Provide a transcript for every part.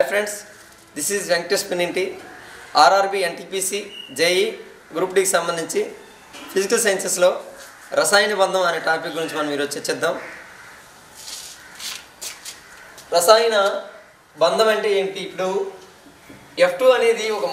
Hi friends, this is Venkatesh Pininti, RRB NTPC JE group D కి సంబంధించి physical sciences లో రసాయన బంధం అనే టాపిక్ గురించి మనం ఈరోజు చర్చిద్దాం. రసాయన బంధం అంటే ఏంటి? ఇప్పుడు F2 అనేది ఒక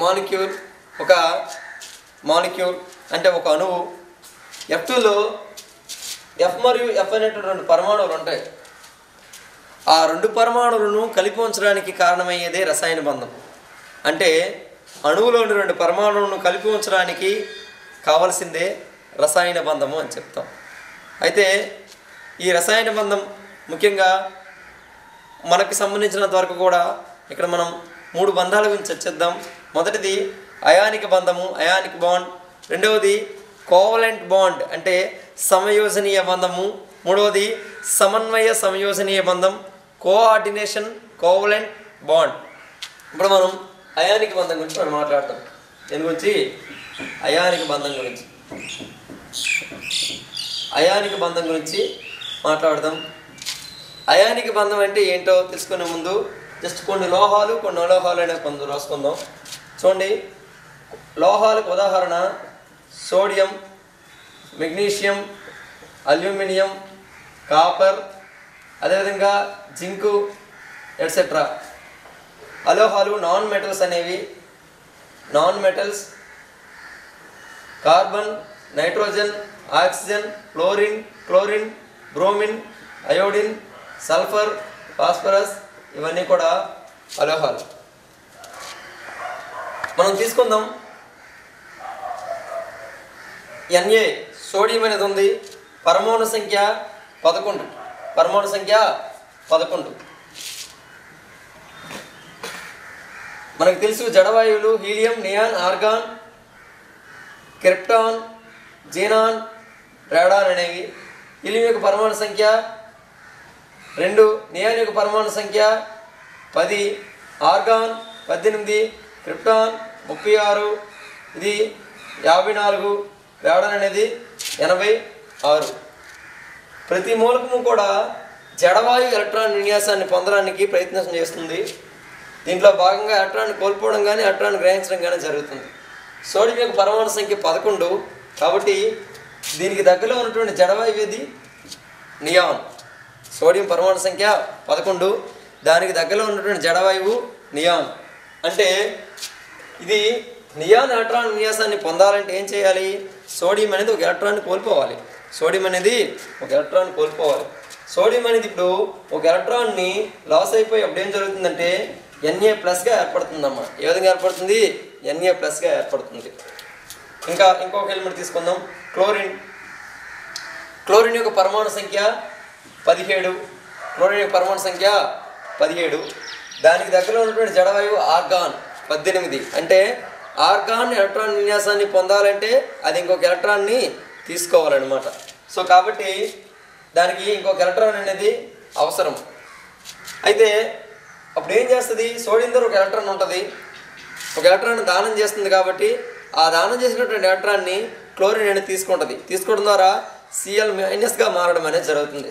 మాలిక్యూల్ అంటే ఒక అణువు. F2 లో F మరియు F అనేటువంటి రెండు పరమాణువులు ఉంటాయి. ఆ రెండు పరమాణువులను కలిపి ఉంచడానికి కారణమయ్యేదే రసాయన బంధం. అంటే అణువులోని రెండు పరమాణువులను కలిపి ఉంచడానికి కావలసిందే రసాయన బంధము అని చెప్తాం. అయితే ఈ రసాయన బంధం ముఖ్యంగా మనకు సంబంధించినంత వరకు కూడా ఇక్కడ మనం 3 బంధాల గురించి చర్చిద్దాం. మొదటిది అయానిక బంధము, అయానిక్ బాండ్. రెండవది కోవలెంట్ బాండ్ అంటే సమయోజనీయ బంధము. మూడవది సమన్వయ సంయోజనీయ బంధం, కోఆర్డినేషన్ కోవలెంట్ బాండ్. ఇప్పుడు మనం అయానిక బంధం గురించి మనం మాట్లాడతాం. దీని గురించి అయానిక బంధం గురించి మాట్లాడదాం. అయానిక బంధం అంటే ఏంటో తెలుసుకునే ముందు జస్ట్ కొన్ని లోహాలు కొన్ని అలోహాలు అనే కొంత రాసుకుందాం. చూడండి, లోహాలకు ఉదాహరణ సోడియం, మెగ్నీషియం, అల్యూమినియం, కాపర్, అదేవిధంగా జింకు ఎట్సెట్రా. అలోహాలు non metals carbon, nitrogen, oxygen, chlorine, bromine, iodine, sulphur, phosphorus, ఇవన్నీ కూడా అలోహాలు. మనం తీసుకుందాం Na, సోడియం అనేది ఉంది. పరమాణు సంఖ్య 11. మనకు తెలుసు జడవాయువులు helium, neon, argon, krypton, xenon, radon అనేవి. హీలియం యొక్క పరమాణు సంఖ్య 2, నియాన్ యొక్క పరమాణు సంఖ్య 10, ఆర్గాన్ 18, క్రిప్టాన్ 36, ఇది 54, రాడాన్ అనేది 86. ప్రతి మూలకము కూడా జడవాయు ఎలక్ట్రాన్ విన్యాసాన్ని పొందడానికి ప్రయత్నం చేస్తుంది. దీంట్లో భాగంగా ఎలక్ట్రాన్ కోల్పోవడం కానీ ఎలక్ట్రాన్ గ్రహించడం కానీ జరుగుతుంది. సోడియం యొక్క పరమాణు సంఖ్య 11, కాబట్టి దీనికి దగ్గరలో ఉన్నటువంటి జడవాయువు ఏది? నియాన్. సోడియం పరమాణు సంఖ్య 11, దానికి దగ్గరలో ఉన్నటువంటి జడవాయువు నియాన్. అంటే ఇది నియాన్ ఎలక్ట్రాన్ విన్యాసాన్ని పొందాలంటే ఏం చేయాలి? సోడియం అనేది ఒక ఎలక్ట్రాన్ కోల్పోవాలి. సోడియం అనేది ఇప్పుడు ఒక ఎలక్ట్రాన్ని లాస్ అయిపోయి అప్పుడు ఏం జరుగుతుందంటే Na+గా ఏర్పడుతుందమ్మా. ఏ విధంగా ఏర్పడుతుంది? Na+గా ఏర్పడుతుంది. ఇంకొక ఎలిమెంట్ తీసుకుందాం, క్లోరిన్ యొక్క పరమాణు సంఖ్య 17. దానికి దగ్గరలో ఉన్నటువంటి జడవాయువు ఆర్గాన్ 18. అంటే ఆర్గాన్ ఎలక్ట్రాన్ విన్యాసాన్ని పొందాలంటే అది ఇంకొక ఎలక్ట్రాన్ని తీసుకోవాలన్నమాట. సో కాబట్టి దానికి ఇంకొక ఎలక్ట్రాన్ అనేది అవసరం. అయితే అప్పుడు ఏం చేస్తుంది? సోడియం దగ్గర ఒక ఎలక్ట్రాన్ ఉంటుంది, ఒక ఎలక్ట్రాన్ దానం చేస్తుంది. కాబట్టి ఆ దానం చేసినటువంటి ఎలక్ట్రాన్ని క్లోరిన్ అనేది తీసుకోవడం ద్వారా Cl- గా మారడం అనేది జరుగుతుంది.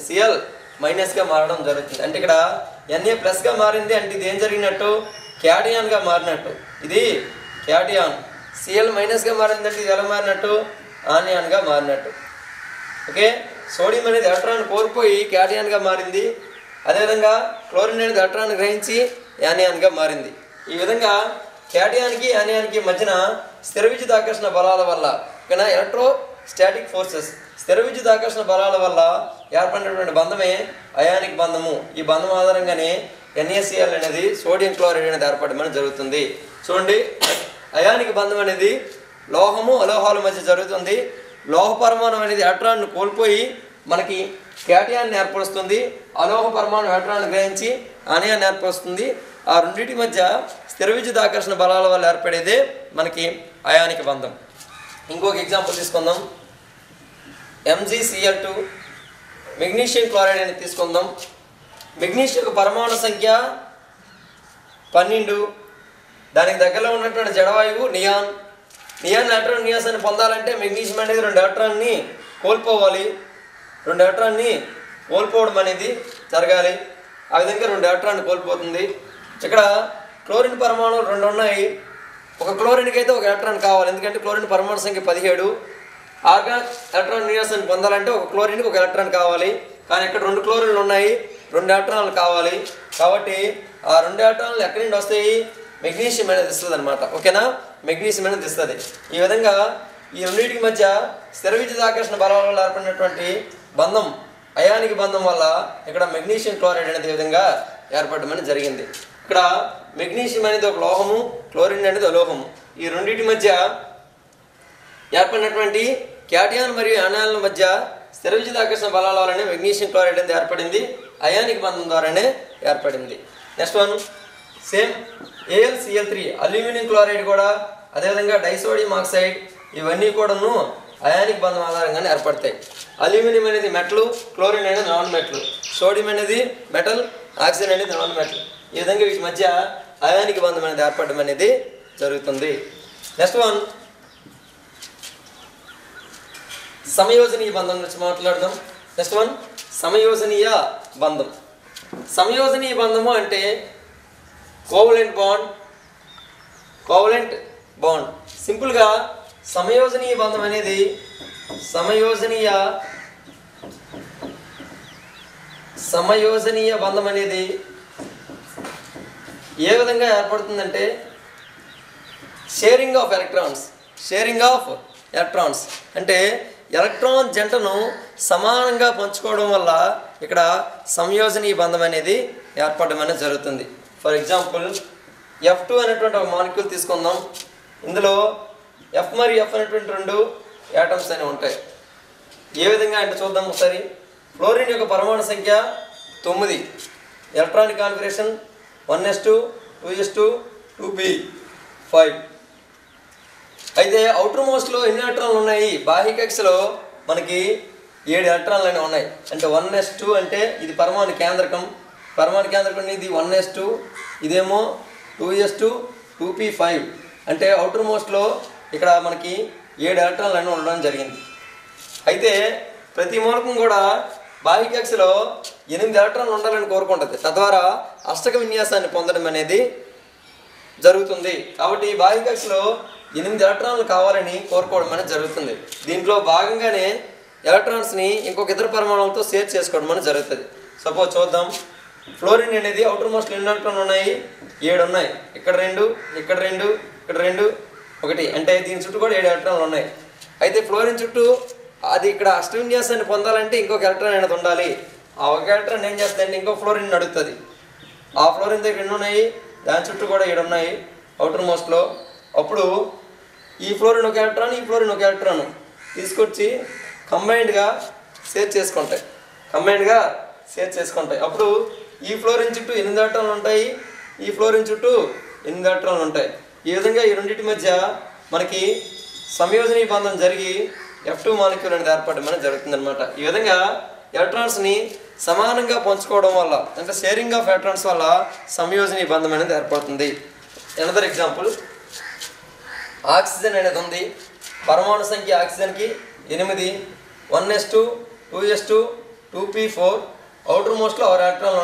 అంటే ఇక్కడ Na+గా మారింది అంటే ఇది ఏం జరిగినట్టు? క్యాటియాన్గా మారినట్టు. ఇది క్యాటియాన్. Cl- గా మారిందంటే ఇది ఎలా మారినట్టు? ఆనియాన్గా మారినట్టు. ఓకే, సోడియం అనేది ఎలక్ట్రాన్ కోల్పోయి క్యాటియాన్గా మారింది. అదేవిధంగా క్లోరిన్ అనేది ఎలక్ట్రాన్ గ్రహించి యానియాన్గా మారింది. ఈ విధంగా క్యాటియాన్కి యానియాన్కి మధ్యన స్థిర విద్యుదాకర్షణ బలాల వల్ల ఎలక్ట్రోస్టాటిక్ ఫోర్సెస్, స్థిర విద్యుదాకర్షణ బలాల వల్ల ఏర్పడినటువంటి బంధమే అయానిక్ బంధము. ఈ బంధం ఆధారంగానే NaCl అనేది సోడియం క్లోరైడ్ అనేది ఏర్పడడం జరుగుతుంది. చూడండి, అయానిక్ బంధం అనేది లోహము అలోహాల మధ్య జరుగుతుంది. లోహ పరమాణు అనేది ఎలక్ట్రాన్ను కోల్పోయి మనకి క్యాటియాన్ని ఏర్పరుస్తుంది. అలోహ పరమాణు ఎలక్ట్రాన్ గ్రహించి ఆనియాన్ని ఏర్పరుస్తుంది. ఆ రెండింటి మధ్య స్థిర విద్యుదాకర్షణ బలాల వల్ల ఏర్పడేదే మనకి అయానిక బంధం. ఇంకొక ఎగ్జాంపుల్ తీసుకుందాం, MgCl2, మెగ్నీషియం క్లోరైడ్ అనేది తీసుకుందాం. మెగ్నీషియం యొక్క పరమాణు సంఖ్య 12, దానికి దగ్గరలో ఉన్నటువంటి జడవాయువు నియాన్ ఎలక్ట్రాన్ విన్యాసాన్ని పొందాలంటే మెగ్నీషియం అనేది 2 ఎలక్ట్రాన్ని కోల్పోవడం అనేది జరగాలి. ఆ విధంగా 2 ఎలక్ట్రాన్లు కోల్పోతుంది. ఇక్కడ క్లోరిన్ పరమాణువులు 2 ఉన్నాయి. ఒక క్లోరిన్కి అయితే ఒక ఎలక్ట్రాన్ కావాలి, ఎందుకంటే క్లోరిన్ పరమాణు సంఖ్య 17. ఆర్గాన్ ఎలక్ట్రాన్ విన్యాసాన్ని పొందాలంటే ఒక క్లోరిన్కి ఒక ఎలక్ట్రాన్ కావాలి. కానీ ఇక్కడ 2 క్లోరిన్లు ఉన్నాయి, 2 ఎలక్ట్రాన్లు కావాలి. కాబట్టి ఆ 2 ఎలక్ట్రాన్లు ఎక్కడి నుండి వస్తాయి? మెగ్నీషియం అనేది ఇస్తుంది అనమాట. ఓకేనా? మెగ్నీషియం అనేది ఇస్తుంది. ఈ విధంగా ఈ రెండింటికి మధ్య స్థిర విద్యుత్ ఆకర్షణ బలాల వల్ల ఏర్పడినటువంటి బంధం, అయానిక్ బంధం వల్ల ఇక్కడ మెగ్నీషియం క్లోరైడ్ అనేది విధంగా ఏర్పడడం జరిగింది. ఇక్కడ మెగ్నీషియం అనేది ఒక లోహము, క్లోరిన్ అనేది ఒక లోహము. ఈ రెండింటి మధ్య ఏర్పడినటువంటి క్యాటియాన్ మరియు యానాన్ల మధ్య స్థిర విద్యుత్ ఆకర్షణ బలాల వల్లనే మెగ్నీషియం క్లోరైడ్ అనేది ఏర్పడింది. అయానిక్ బంధం ద్వారానే ఏర్పడింది. Next one, same AlCl3 aluminium chloride కూడా, అదేవిధంగా డైసోడియం ఆక్సైడ్, ఇవన్నీ కూడాను అయానిక్ బంధం ఆధారంగానే ఏర్పడతాయి. అల్యూమినియం అనేది మెటల్, క్లోరిన్ అనేది నాన్ మెటల్, సోడియం అనేది మెటల్, ఆక్సిజన్ అనేది నాన్ మెటల్. ఈ విధంగా వీటి మధ్య అయానిక్ బంధం అనేది ఏర్పడడం అనేది జరుగుతుంది. నెక్స్ట్ వన్, సమయోజనీయ బంధం గురించి మాట్లాడదాం. నెక్స్ట్ వన్, సమయోజనీయ బంధం. సమయోజనీయ బంధము అంటే కోవలెంట్ బాండ్. సింపుల్గా సమయోజనీయ బంధం అనేది సమయోజనీయ బంధం అనేది ఏ విధంగా ఏర్పడుతుందంటే షేరింగ్ ఆఫ్ ఎలక్ట్రాన్స్ అంటే ఎలక్ట్రాన్ జంటను సమానంగా పంచుకోవడం వల్ల ఇక్కడ సంయోజనీయ బంధం అనేది ఏర్పడడం అనేది జరుగుతుంది. ఫర్ ఎగ్జాంపుల్ F2 అనేటువంటి ఒక మాలిక్యూల్ తీసుకుందాం. ఇందులో F మరియు F అనేటువంటి 2 యాటమ్స్ అనేవి ఉంటాయి. ఏ విధంగా అంటే చూద్దాం ఒకసారి. ఫ్లోరిన్ యొక్క పరమాణు సంఖ్య 9, electronic configuration 1s2 2s2 2p5. అయితే అవుటర్ మోస్ట్లో ఎన్ని ఎలక్ట్రాన్లు ఉన్నాయి? బాహ్య కక్షలో మనకి 7 ఎలక్ట్రాన్లు అనేవి ఉన్నాయి. అంటే 1s2 అంటే ఇది పరమాణు కేంద్రకం ఇది 1s2, ఇదేమో 2s2 2p5. అంటే అవుటర్ మోస్ట్లో ఇక్కడ మనకి 7 ఎలక్ట్రాన్లు అనేవి ఉండడం జరిగింది. అయితే ప్రతి మూలకం కూడా బాహ్య కక్షలో 8 ఎలక్ట్రాన్లు ఉండాలని కోరుకుంటుంది. తద్వారా అష్టక విన్యాసాన్ని పొందడం అనేది జరుగుతుంది. కాబట్టి బాహ్య కక్షలో 8 ఎలక్ట్రాన్లు కావాలని కోరుకోవడం అనేది జరుగుతుంది. దీంట్లో భాగంగానే ఎలక్ట్రాన్స్ని ఇంకొక ఇతర పరమాణువులతో షేర్ చేసుకోవడం అనేది జరుగుతుంది. సపోజ్ చూద్దాం. ఫ్లోరిన్ అనేది అవుటర్ మోస్ట్లో ఎన్ని ఎలక్ట్రాన్లు ఉన్నాయి? 7 ఉన్నాయి. ఇక్కడ 2, ఇక్కడ 2, ఇక్కడ 2, 1. అంటే దీని చుట్టూ కూడా 7 ఎలక్ట్రాన్లు ఉన్నాయి. అయితే ఫ్లోరిన్ చుట్టూ అది ఇక్కడ అష్టవిన్యాసాన్ని పొందాలంటే ఇంకొక ఎలక్ట్రాన్ అనేది ఉండాలి. ఆ ఒక ఎలక్ట్రాన్ ఏం చేస్తుందంటే ఇంకో ఫ్లోరిన్ అడుగుతుంది. ఆ ఫ్లోరిన్ దగ్గర 2 ఉన్నాయి, దాని చుట్టూ కూడా 7 ఉన్నాయి అవుటర్ మోస్ట్లో. అప్పుడు ఈ ఫ్లోరిన్ ఒక ఎలక్ట్రాన్, ఈ ఫ్లోరిన్ ఒక ఎలక్ట్రాన్ తీసుకొచ్చి కంబైన్డ్గా షేర్ చేసుకుంటాయి. అప్పుడు ఈ ఫ్లోరిన్ చుట్టూ 8 ఎలక్ట్రాన్లు ఉంటాయి, ఈ ఫ్లోరిన్ చుట్టూ 8 ఎలక్ట్రాన్లు ఉంటాయి. ఈ విధంగా ఈ రెండింటి మధ్య మనకి సంయోజనీయ బంధం జరిగి F2 మాలిక్యూల్ అనేది ఏర్పడడం అనేది జరుగుతుందన్నమాట. ఈ విధంగా ఎలక్ట్రాన్స్ని సమానంగా పంచుకోవడం వల్ల, అంటే షేరింగ్ ఆఫ్ ఎలక్ట్రాన్స్ వల్ల సంయోజనీయ బంధం అనేది ఏర్పడుతుంది. అనదర్ ఎగ్జాంపుల్, ఆక్సిజన్ అనేది ఉంది. పరమాణు సంఖ్య ఆక్సిజన్కి 8, 1s2 2s2 2p4. అవుటర్ మోస్ట్లో 6 ఎలక్ట్రాన్లు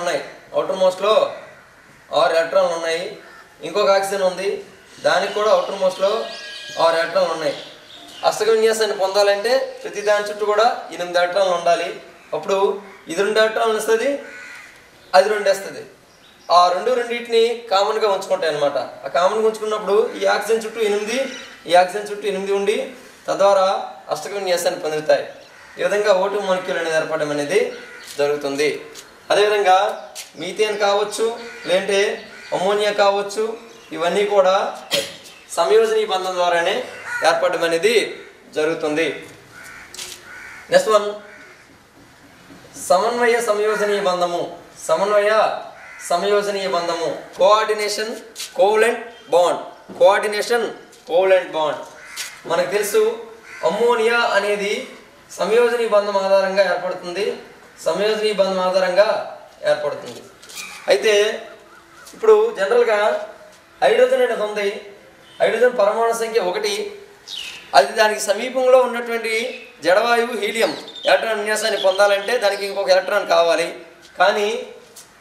ఉన్నాయి. ఇంకొక ఆక్సిజన్ ఉంది, దానికి కూడా అవుటర్ మోస్ట్లో 6 ఎలక్ట్రాన్లు ఉన్నాయి. అష్టక విన్యాసాన్ని పొందాలంటే ప్రతి దాని చుట్టూ కూడా 8 ఎలక్ట్రాన్లు ఉండాలి. అప్పుడు ఇది 2 ఎలక్ట్రాన్లు ఇస్తుంది, అది 2 వేస్తుంది. ఆ రెండింటిని కామన్గా ఉంచుకుంటాయి అన్నమాట. ఆ కామన్గా ఉంచుకున్నప్పుడు ఈ ఆక్సిజన్ చుట్టూ 8, ఈ ఆక్సిజన్ చుట్టూ 8 ఉండి తద్వారా అష్టక విన్యాసాన్ని పొందుతాయి. ఈ విధంగా O2 మాలిక్యూల్ అనేది ఏర్పడడం అనేది జరుగుతుంది. అదేవిధంగా మీథేన్ కావచ్చు, లేదంటే అమ్మోనియా కావచ్చు, ఇవన్నీ కూడా సంయోజనీయ బంధం ద్వారానే ఏర్పడడం అనేది జరుగుతుంది. నెక్స్ట్ వన్, సమన్వయ సంయోజనీయ బంధము. Coordination covalent bond. మనకు తెలుసు అమ్మోనియా అనేది సంయోజనీయ బంధం ఆధారంగా ఏర్పడుతుంది. అయితే ఇప్పుడు జనరల్గా హైడ్రోజన్ అనేది ఉంది. హైడ్రోజన్ పరమాణు సంఖ్య 1. అది దానికి సమీపంలో ఉన్నటువంటి జడవాయువు హీలియం ఎలక్ట్రాన్ విన్యాసాన్ని పొందాలంటే దానికి ఇంకొక ఎలక్ట్రాన్ కావాలి. కానీ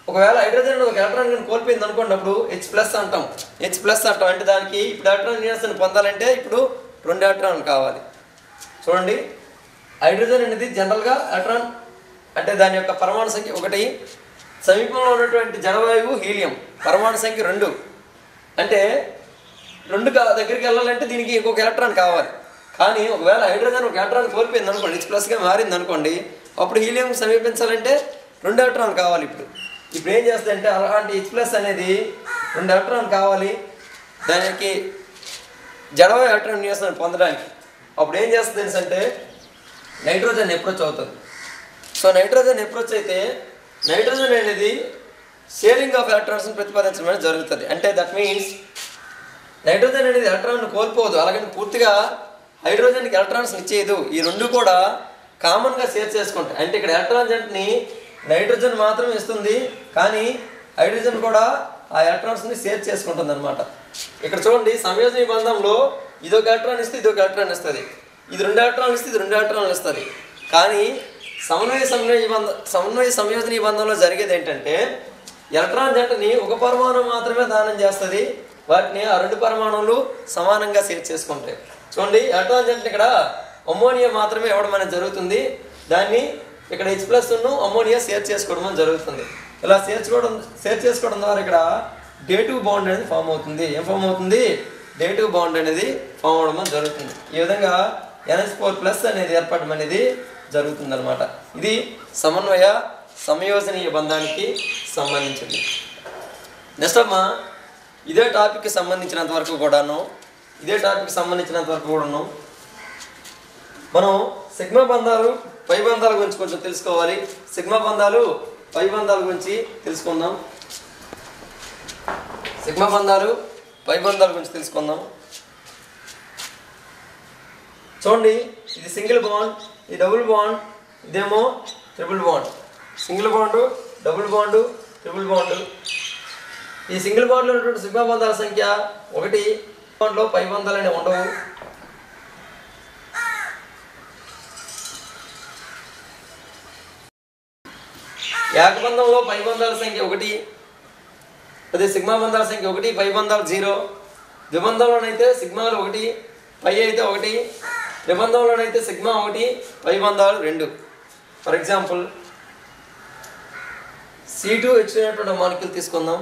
ఒకవేళ హైడ్రోజన్ ఒక ఎలక్ట్రాన్ కానీ కోల్పోయింది అనుకోండి, అప్పుడు H+ అంటాం. H+ అంటాం అంటే దానికి ఇప్పుడు ఎలక్ట్రాన్ న్యూట్రన్స్ పొందాలంటే ఇప్పుడు 2 ఎలక్ట్రాన్లు కావాలి. చూడండి, హైడ్రోజన్ అనేది జనరల్గా ఎలక్ట్రాన్ అంటే దాని యొక్క పరమాణు సంఖ్య 1, సమీపంలో ఉన్నటువంటి జడవాయువు హీలియం పరమాణు సంఖ్య 2. అంటే 2 దగ్గరికి వెళ్ళాలంటే దీనికి ఇంకొక ఎలక్ట్రాన్ కావాలి. కానీ ఒకవేళ హైడ్రోజన్ ఒక ఎలక్ట్రాన్ కోల్పోయింది అనుకోండి, H+గా మారింది అనుకోండి, అప్పుడు హీలియం సమీపించాలంటే 2 ఎలక్ట్రాన్లు కావాలి. ఇప్పుడు ఏం చేస్తుందంటే అలాంటి H+ అనేది 2 ఎలక్ట్రాన్లు కావాలి దానికి జడవాయు ఎలక్ట్రాన్ న్యూట్రన్స్ పొందడానికి. అప్పుడు ఏం చేస్తుంది అంటే నైట్రోజన్ అప్రోచ్ అవుతుంది. సో నైట్రోజన్ అప్రోచ్ అయితే నైట్రోజన్ అనేది షేరింగ్ ఆఫ్ ఎలక్ట్రాన్స్ని ప్రతిపాదించడం అనేది జరుగుతుంది. అంటే దట్ మీన్స్ నైట్రోజన్ అనేది ఎలక్ట్రాన్ కోల్పోదు, అలాగని పూర్తిగా హైడ్రోజన్కి ఎలక్ట్రాన్స్ ఇచ్చేయదు. ఈ 2 కూడా కామన్గా షేర్ చేసుకుంటాయి. అంటే ఇక్కడ ఎలక్ట్రాన్ జంటని నైట్రోజన్ మాత్రమే ఇస్తుంది, కానీ హైడ్రోజన్ కూడా ఆ ఎలక్ట్రాన్స్ని షేర్ చేసుకుంటుంది అనమాట. ఇక్కడ చూడండి, సంయోజన బంధంలో ఇదొక ఎలక్ట్రాన్ ఇస్తే ఇదొక ఎలక్ట్రాన్ ఇస్తుంది, ఇది 2 ఎలక్ట్రాన్లు ఇస్తే ఇది 2 ఎలక్ట్రాన్లు ఇస్తుంది. కానీ సమన్వయ సంయోజన బంధంలో జరిగేది ఏంటంటే ఎలక్ట్రాన్ జంటని ఒక పరమాణువు మాత్రమే దానం చేస్తుంది, వాటిని ఆ 2 పరమాణువులు సమానంగా షేర్ చేసుకుంటాయి. చూడండి, ఎలక్ట్రాన్ జంటని ఇక్కడ అమ్మోనియా మాత్రమే ఇవ్వడం అనేది జరుగుతుంది, దాన్ని ఇక్కడ H+ అమ్మోనియా షేర్ చేసుకోవడం జరుగుతుంది. ఇలా షేర్ చేసుకోవడం ద్వారా ఇక్కడ డేటివ్ బాండ్ అనేది ఫామ్ అవుతుంది. ఏం ఫామ్ అవుతుంది? డేటివ్ బాండ్ అనేది ఫామ్ అవడం జరుగుతుంది. ఈ విధంగా NH4+ అనేది ఏర్పడడం అనేది జరుగుతుంది అనమాట. ఇది సమన్వయ సంయోజనీయ బంధానికి సంబంధించింది. నెక్స్ట్ అమ్మా, ఇదే టాపిక్కి సంబంధించినంత వరకు కూడాను మనం సిగ్మా బంధాలు పై బంధాల గురించి కొంచెం తెలుసుకోవాలి. సిగ్మా బంధాలు పై బంధాల గురించి తెలుసుకుందాం. చూడండి, ఇది సింగిల్ బాండ్, ఇది డబుల్ బాండ్, ఇదేమో triple bond. Single bond, double bond, triple bond. ఈ సింగిల్ బాండ్లో ఉన్నటువంటి సిగ్మా బంధాల సంఖ్య 1. బాండ్లో పై బంధాలు అనేవి ఉండవు. ఏకబంధంలో పై బంధాల సంఖ్య 1, అదే సిగ్మా బంధాల సంఖ్య 1, పై బంధాలు 0. ద్విబంధంలోనైతే సిగ్మాలు 1, పై అయితే 1. త్రిబంధంలోనైతే సిగ్మా 1, పై బంధాలు 2. ఫర్ ఎగ్జాంపుల్ C2H2 అనేటువంటి మాలిక్యూల్ తీసుకుందాం.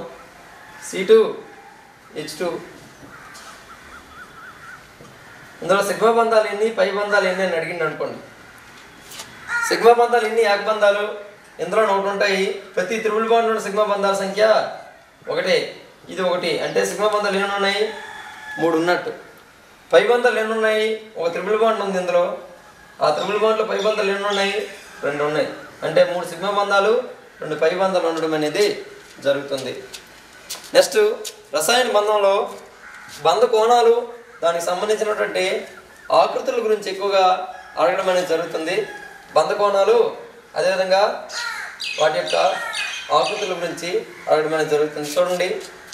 C2H2 ఇందులో సిగ్మా బంధాలు ఎన్ని, పై బంధాలు ఎన్ని అని అడిగింది అనుకోండి. సిగ్మా బంధాలు ఎన్ని? ఏకబంధాలు ఇందులో 1 ఉంటాయి. ప్రతి త్రిబుల్ బాండ్ సిగ్మా బంధాల సంఖ్య 1, ఇది 1. అంటే సిగ్మా బంధాలు ఎన్ని ఉన్నాయి? 3 ఉన్నట్టు. పై బంధాలు ఎన్ని ఉన్నాయి? ఒక త్రిబుల్ బాండ్ ఉంది ఇందులో, ఆ త్రిబుల్ బాండ్లో పై బంధాలు ఎన్ని ఉన్నాయి? 2 ఉన్నాయి. అంటే 3 సిగ్మా బంధాలు 2 పై బంధాలు ఉండడం అనేది జరుగుతుంది. నెక్స్ట్, రసాయన బంధంలో బంధ కోణాలు, దానికి సంబంధించినటువంటి ఆకృతుల గురించి ఎక్కువగా అడగడం అనేది జరుగుతుంది. బంధ కోణాలు అదేవిధంగా వాటి యొక్క ఆకృతుల గురించి అడగడం అనేది జరుగుతుంది. చూడండి,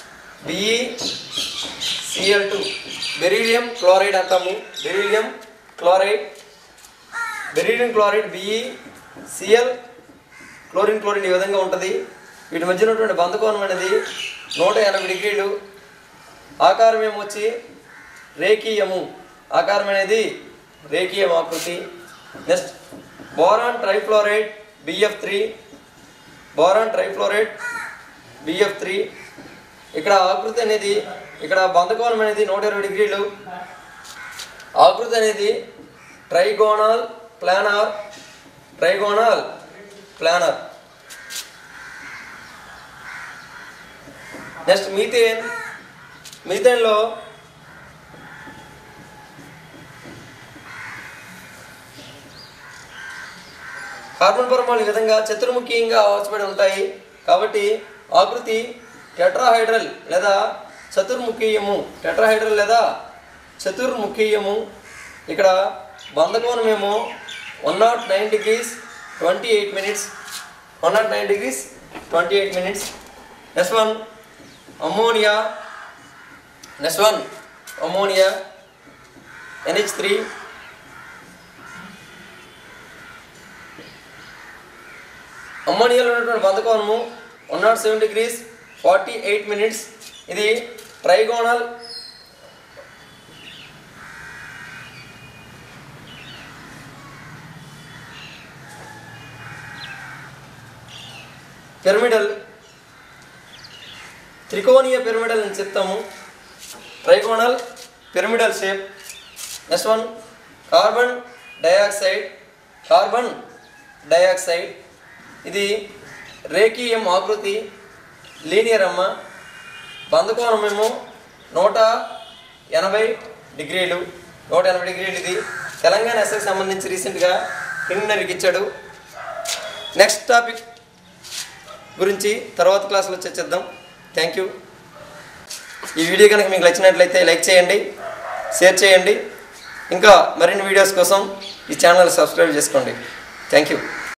BeCl2 బెరీలియం క్లోరైడ్ అంటాము. బెరీలియం క్లోరైడ్ BeCl క్లోరిన్ ఈ విధంగా ఉంటుంది. వీటి మధ్య ఉన్నటువంటి బంధకోణం అనేది 180 డిగ్రీలు. ఆకారం ఏమొచ్చి రేఖీయము, ఆకారం అనేది రేఖీయం ఆకృతి. నెక్స్ట్, బోరాన్ ట్రైఫ్లోరైడ్ BF3 ఇక్కడ ఆకృతి అనేది, ఇక్కడ బంధకోణం అనేది 120 డిగ్రీలు. ఆకృతి అనేది ట్రైగోనల్ ప్లానార్. నెక్స్ట్, మీథేన్లో కార్బన్ పరమాణులు ఈ విధంగా చతుర్ముఖీయంగా అమర్చబడి ఉంటాయి. కాబట్టి ఆకృతి టెట్రాహైడ్రల్ లేదా చతుర్ముఖీయము. ఇక్కడ బంధకోణం ఏమో 109 degrees 28 minutes. Next one ammonia NH3. అమ్మోనియాలో ఉన్నటువంటి బంధకోణము 107 degrees 48 minutes. ఇది ట్రైగోనల్ పిరమిడల్ త్రికోణీయ పిరమిడల్ అని చెప్తాము. Trigonal pyramidal shape. Next one carbon dioxide. ఇది రేఖీయం ఆకృతి, లీనియర్ అమ్మ. బంధకోణం ఏమో 180 డిగ్రీలు. ఇది తెలంగాణ ఎస్ఐకి సంబంధించి రీసెంట్గా ప్రిలిమినరీకి ఇచ్చాడు. నెక్స్ట్ టాపిక్ గురించి తర్వాత క్లాస్లో చర్చిద్దాం. Thank you. ఈ వీడియో కనుక మీకు నచ్చినట్లయితే లైక్ చేయండి, షేర్ చేయండి. ఇంకా మరిన్ని వీడియోస్ కోసం ఈ ఛానల్ సబ్స్క్రైబ్ చేసుకోండి. Thank you.